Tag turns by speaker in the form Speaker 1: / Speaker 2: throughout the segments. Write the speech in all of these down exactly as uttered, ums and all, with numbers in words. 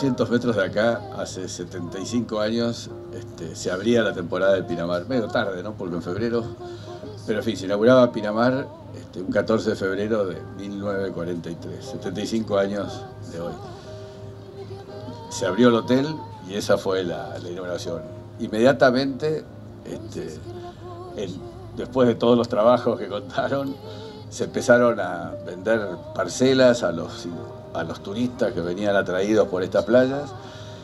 Speaker 1: doscientos metros de acá, hace setenta y cinco años, este, se abría la temporada de Pinamar. Medio tarde, ¿no? Porque en febrero, pero en fin, se inauguraba Pinamar este, un catorce de febrero de mil novecientos cuarenta y tres, setenta y cinco años de hoy. Se abrió el hotel y esa fue la, la inauguración. Inmediatamente, este, el, después de todos los trabajos que contaron, se empezaron a vender parcelas a los, a los turistas que venían atraídos por estas playas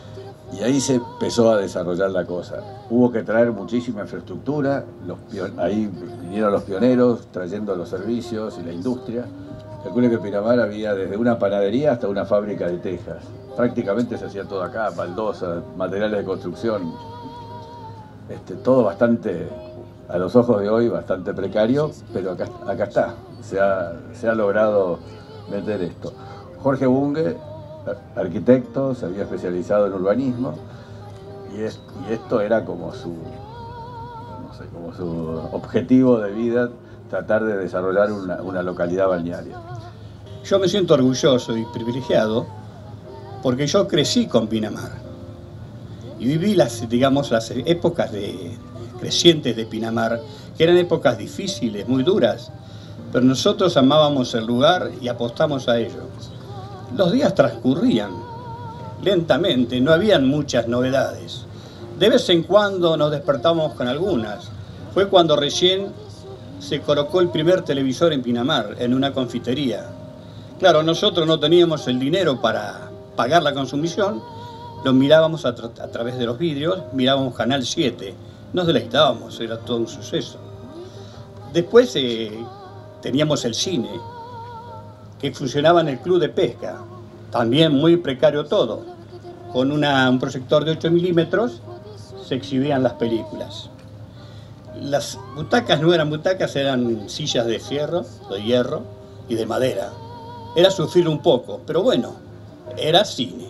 Speaker 1: y ahí se empezó a desarrollar la cosa. Hubo que traer muchísima infraestructura, los, ahí vinieron los pioneros trayendo los servicios y la industria. Calculen que en Pinamar había desde una panadería hasta una fábrica de tejas. Prácticamente se hacía todo acá, baldosas, materiales de construcción, este, todo bastante, a los ojos de hoy, bastante precario, pero acá, acá está, se ha, se ha logrado meter esto. Jorge Bunge, arquitecto, se había especializado en urbanismo y, es, y esto era como su, no sé, como su objetivo de vida, tratar de desarrollar una, una localidad balnearia.
Speaker 2: Yo me siento orgulloso y privilegiado porque yo crecí con Pinamar y viví las, digamos, las épocas de, crecientes de Pinamar, que eran épocas difíciles, muy duras, pero nosotros amábamos el lugar y apostamos a ello. Los días transcurrían lentamente, no habían muchas novedades. De vez en cuando nos despertábamos con algunas. Fue cuando recién se colocó el primer televisor en Pinamar, en una confitería. Claro, nosotros no teníamos el dinero para pagar la consumición, lo mirábamos a, tra a través de los vidrios, mirábamos Canal siete, nos deleitábamos, era todo un suceso. Después eh, teníamos el cine, que funcionaba en el club de pesca, también muy precario todo. Con una, un proyector de ocho milímetros se exhibían las películas. Las butacas no eran butacas, eran sillas de fierro, de hierro y de madera. Era sufrir un poco, pero bueno, era cine.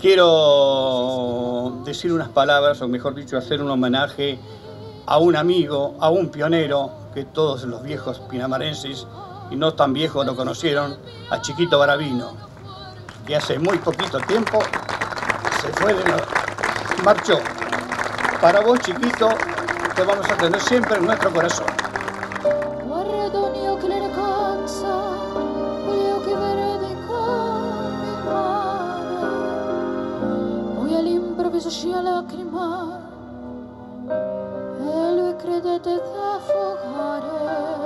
Speaker 2: Quiero decir unas palabras, o mejor dicho, hacer un homenaje a un amigo, a un pionero, que todos los viejos pinamarenses y no tan viejos lo conocieron, a Chiquito Baravino, que hace muy poquito tiempo se fue de la... marchó. Para vos, Chiquito, te vamos a tener siempre en nuestro corazón.
Speaker 3: Sia lacrima e lui credete d'affogare.